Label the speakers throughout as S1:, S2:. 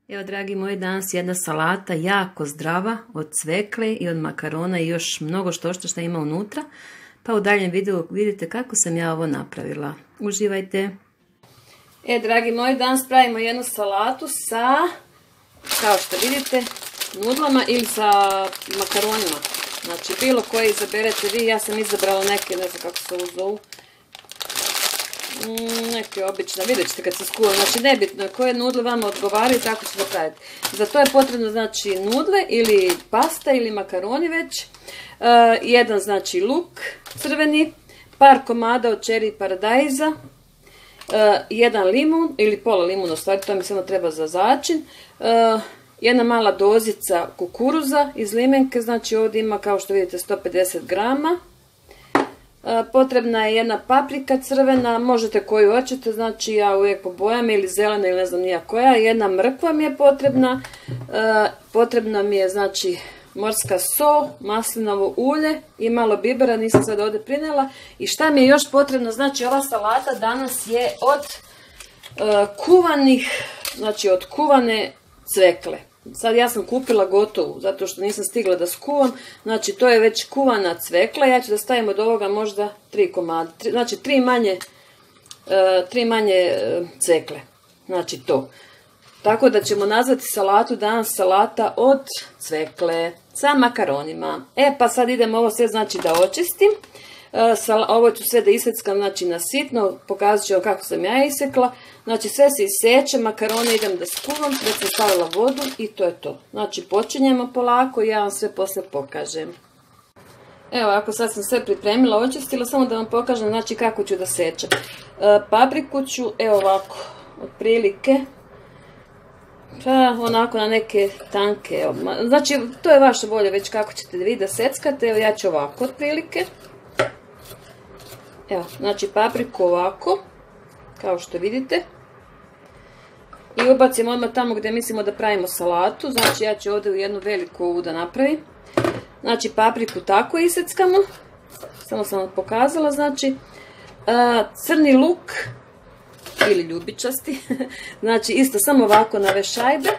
S1: Evo, dragi moji, danas jedna salata jako zdrava od cvekle i od makarona i još mnogo što ima unutra. Pa u daljem videu vidite kako sam ja ovo napravila. Uživajte! Dragi moji, danas pravimo jednu salatu sa, kao što vidite, nudlama ili sa makaronima. Znači, bilo koje izaberete vi, ja sam izabrala neke, ne znam kako se ovo zovu. Neke obične, vidjet ćete kad se skuva, znači nebitno koje nudle vama odgovaraju, tako ćete praviti. Za to je potrebno znači nudle ili pasta ili makaroni već, jedan znači luk crveni, par komada od čeri i paradajza, jedan limun ili pola limuna, u stvari to mi samo treba za začin, jedna mala dozica kukuruza iz limenke, znači ovdje ima kao što vidite 150 grama. Potrebna je jedna paprika crvena, možete koju hoćete, znači ja uvijek po bojama ili zelena ili ne znam nija koja. Jedna mrkva mi je potrebna, potrebna mi je znači morska so, maslinovo ulje i malo bibera, nisam sad ovdje prinijela. I šta mi je još potrebno, znači ova salata danas je od kuvanih, znači od kuvane cvekle. Sad ja sam kupila gotovu, zato što nisam stigla da skuvam, znači to je već kuvana cvekla, ja ću da stavim od ovoga možda 3 komada, znači 3 manje cvekle, znači to. Tako da ćemo nazvati salatu danas salata od cvekle sa makaronima. Pa sad idemo ovo sve znači da očistim. Ovo ću sve da iseckam znači na sitno, pokazat ću vam kako sam ja isekla. Znači sve se iseče, makarone idem da skuvam, već sam stavila vodu i to je to. Znači počinjemo polako i ja vam sve poslije pokažem. Evo, ako sad sam sve pripremila, očistila, samo da vam pokažem znači kako ću da sečem. Papriku ću, evo ovako, otprilike, onako na neke tanke, evo, znači to je vaša volja već kako ćete vi da seckate, evo ja ću ovako otprilike. Evo, znači papriku ovako, kao što vidite. I ubacimo odmah tamo gdje mislimo da pravimo salatu, znači ja ću ovdje u jednu veliku ovu da napravim. Znači papriku tako iseckamo, samo sam vam pokazala, znači crni luk ili ljubičasti, znači isto samo ovako na ove šajbe.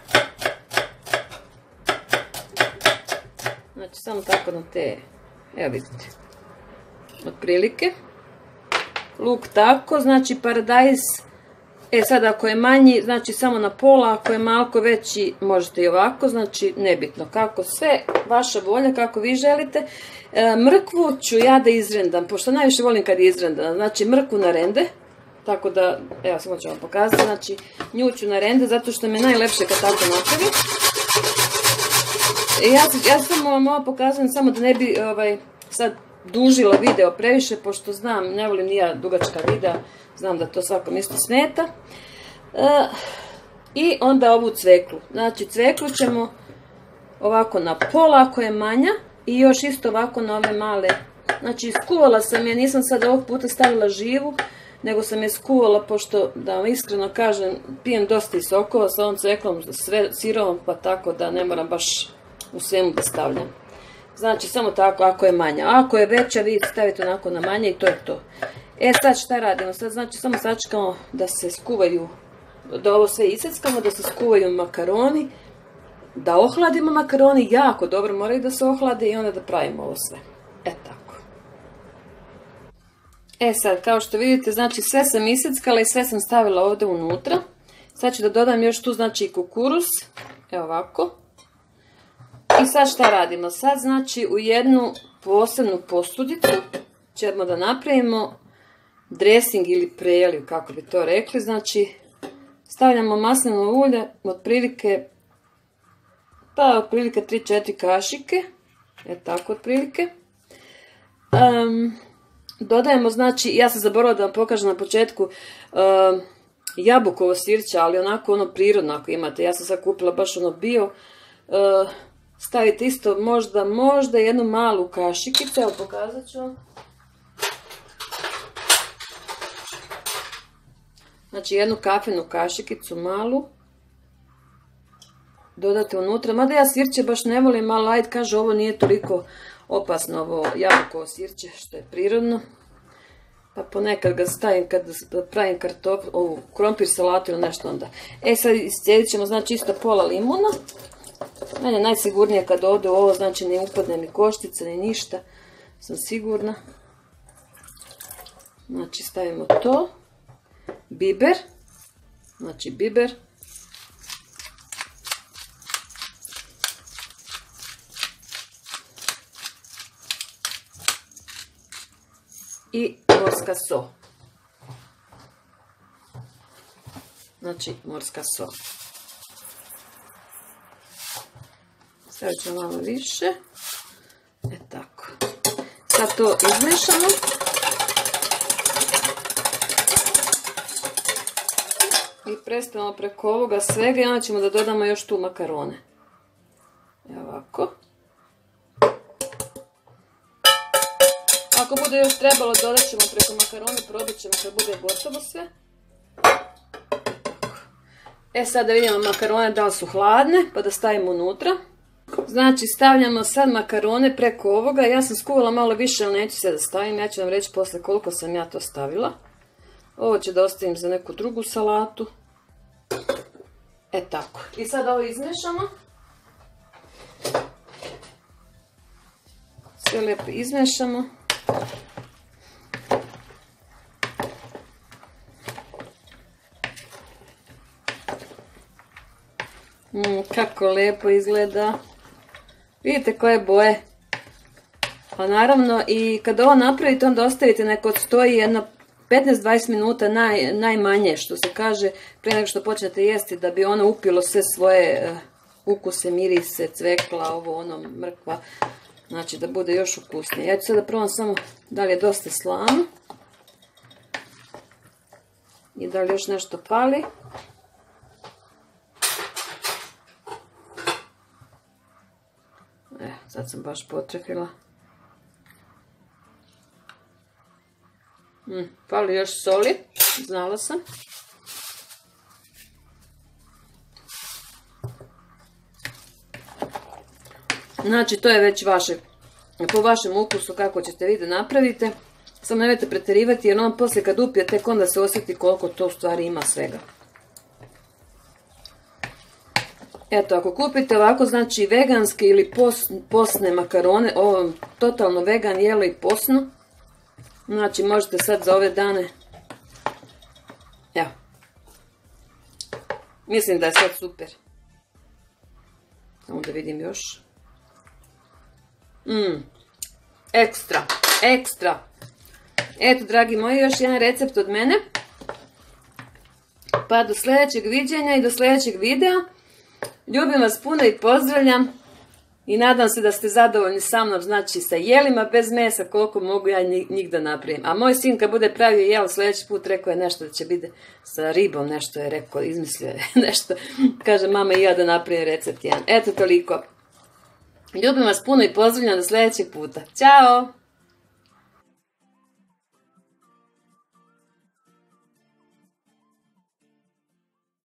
S1: Znači samo tako na te, evo vidite, otprilike. Luk tako, znači paradajz, sad ako je manji, znači samo na pola, ako je malko veći, možete i ovako, znači nebitno, kako sve, vaša volja, kako vi želite. Mrkvu ću ja da izrendam, pošto najviše volim kad je izrendana, znači mrkvu na rende, tako da, evo samo ću vam pokazati, znači nju ću na rende, zato što mi je najlepše kad tako napravim. Ja samo vam ovo pokazujem, samo da ne bi sad dužila video previše, pošto znam, ne volim ni ja dugačka videa, znam da to svakom isto smeta. I onda ovu cveklu, znači cveklu ćemo ovako na pola ako je manja i još isto ovako na ove male, znači skuvala sam je, nisam sad ovog puta stavila živu, nego sam je skuvala, pošto da vam iskreno kažem, pijem dosta i sokova sa ovom cveklom, sirovom, pa tako da ne moram baš u svemu da stavljam. Znači samo tako ako je manja, ako je veća vi stavite onako na manje i to je to. Sad šta radimo, sad znači samo sačekamo da se skuvaju, da ovo sve iseckamo, da se skuvaju makaroni, da ohladimo makaroni, jako dobro moraju da se ohlade i onda da pravimo ovo sve. Tako. Sad kao što vidite, znači sve sam iseckala i sve sam stavila ovdje unutra. Sad ću da dodam još tu znači kukuruz, evo ovako. I sad šta radimo? Sad znači u jednu posebnu posudicu ćemo da napravimo dresing ili preliv, kako bi to rekli. Znači stavljamo maslinovo ulje, otprilike 3-4 kašike, tako otprilike. Dodajemo znači, ja sam zaboravila da vam pokažem na početku, jabukovo sirće, ali onako ono prirodno ako imate, ja sam sad kupila baš ono bio. Stavite isto možda jednu malu kašikicu, evo pokazat ću vam. Znači jednu kafenu kašikicu malu. Dodate unutra, mada ja sirće baš ne volim, ali ajde kaže ovo nije toliko opasno, ovo jabukovo sirće što je prirodno. Pa ponekad ga stavim kad pravim krompir salatu ili nešto onda. Sad iscijedit ćemo znači isto pola limuna. Meni je najsigurnije kad ode ovo, znači ne upadne ni koštica ni ništa. Sam sigurna. Znači stavimo to. Biber. Znači biber. I morska so. Znači morska so. Stavit ćemo malo više. Tako. Sad to izmešamo. I prestavimo preko ovoga svega i onda ćemo da dodamo još tu makarone. Evo ovako. Ako bude još trebalo, dodat ćemo preko makarone, probat ćemo kad bude gotovo sve. Sad da vidimo makarone da li su hladne, pa da stavimo unutra. Znači stavljamo sad makarone preko ovoga. Ja sam skuvala malo više, ali neću se da stavim. Ja ću vam reći posle koliko sam ja to stavila. Ovo ću da ostavim za neku drugu salatu. Tako. I sad ovo izmešamo. Sve lijepo izmešamo. Kako lijepo izgleda. Vidite koje boje. Pa naravno i kad ovo napravite onda ostavite neko stoji jedno 15-20 minuta najmanje što se kaže prije nego što počnete jesti da bi ono upilo sve svoje ukuse, mirise, cvekla, ovo ono, mrkva. Znači da bude još ukusnije. Ja ću sada probam samo da li je dosta slano. I da li još nešto pali. Sad sam baš potrefila. Fali još soli. Znala sam. Znači to je već po vašem ukusu kako ćete vi da napravite. Samo nemojte pretjerivati jer on poslije kad upije tek onda se osjeti koliko to u stvari ima svega. Eto, ako kupite ovako, znači veganske ili posne makarone, ovo totalno vegan, jelo i posno. Znači možete sad za ove dane. Evo. Mislim da je sad super. Samo da vidim još. Ekstra, ekstra. Eto, dragi moji, još jedan recept od mene. Pa do sljedećeg viđenja i do sljedećeg videa. Ljubim vas puno i pozdravljam. I nadam se da ste zadovoljni sa mnom, znači sa jelima bez mesa, koliko mogu ja njih da napravim. A moj sin kad bude pravio jelo sljedeći put rekao je nešto da će biti sa ribom, nešto je rekao, izmislio je nešto. Kaže mama i ja da napravim recept jedan. Eto toliko. Ljubim vas puno i pozdravljam do sljedećeg puta. Ćao!